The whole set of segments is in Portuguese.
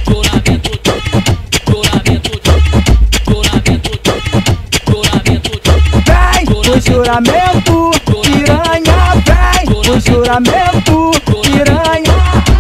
O juramento, piranha, vem. O juramento, piranha.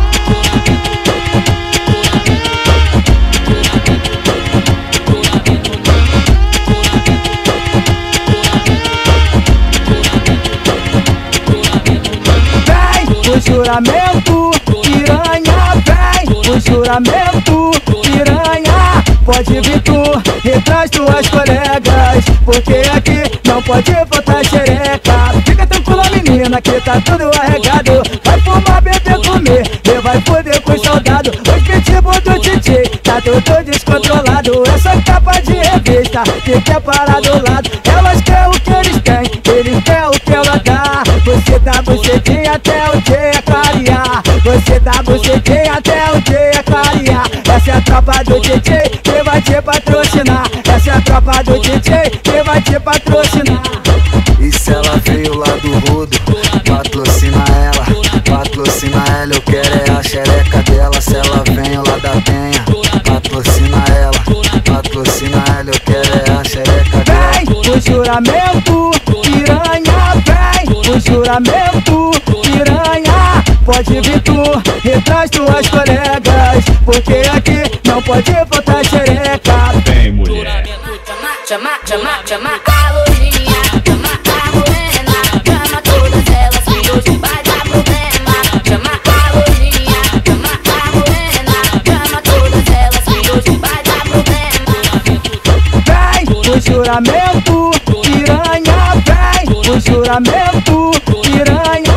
Vem, o juramento, piranha, vem. O juramento, piranha. Pode vir tu, e traz tuas colegas, porque aqui não pode botar xereca. Fica tranquila, menina, que tá tudo arregado. Vai fumar, beber, comer, e vai foder com os soldados. Os pitbull do DJ, tá tudo descontrolado. Essa capa de revista, que quer parar do lado. Elas querem o que eles têm, eles querem o que ela dá. Você dá bucetinha até o dia clarear. Você dá bucetinha até o dia clarear. Essa é a tropa do DJ, que vai te patrocinar. Essa é a tropa do DJ, que vai te patrocinar. E se ela veio lá do rodo, patrocina ela, patrocina ela. Eu quero é a xereca dela. Se ela vem lá da penha, patrocina ela, patrocina ela. Eu quero é a xereca dela. Vem, o juramento, piranha, vem. O juramento, piranha. Pode vir tu, e traz tuas colegas, porque aqui não pode botar xereca. Vem, mulher. Chama a loirinha, chama a morena, chama todas elas que hoje vai dar problema. Chama a loirinha, chama a morena, chama todas elas que hoje vai dar problema. Vem, o juramento, piranha, vem. O juramento, piranha.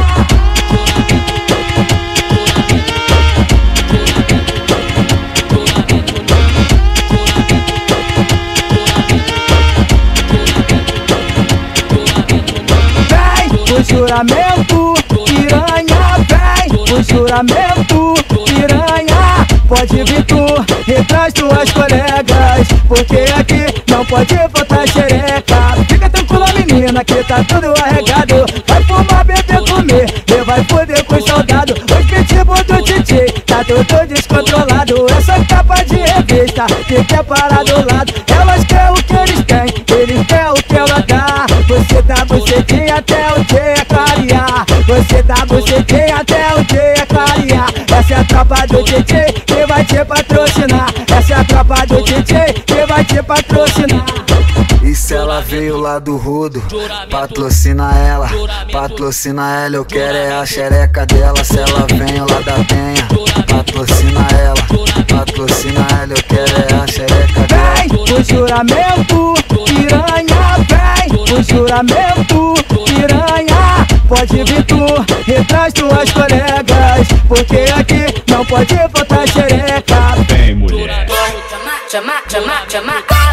O juramento, piranha, vem. O juramento, piranha. Pode vir tu, e traz tuas colegas, porque aqui não pode botar xereca. Fica tranquila, menina, que tá tudo arregado. Vai fumar, beber, comer, e vai foder com os soldados. Os pitbull do DJ, tá tudo descontrolado. Essa capa de revista, que quer parar do lado. Elas querem o que eles têm, eles querem o que ela dá. Você dá bucetinha até o dia clarear. Você dá bucetinha até o dia clarear. Essa é a tropa do DJ, que vai te patrocinar. Essa é a tropa do DJ, que vai te patrocinar. E se ela veio lá do rodo, patrocina ela, patrocina ela. Eu quero é a xereca dela. Se ela vem lá da penha, patrocina ela, patrocina ela. Eu quero é a xereca dela. Vem, o juramento, piranha, vem. O juramento, piranha. Pode vir tu, e traz tuas colegas, porque aqui não pode botar xereca. Vem, mulher. Chama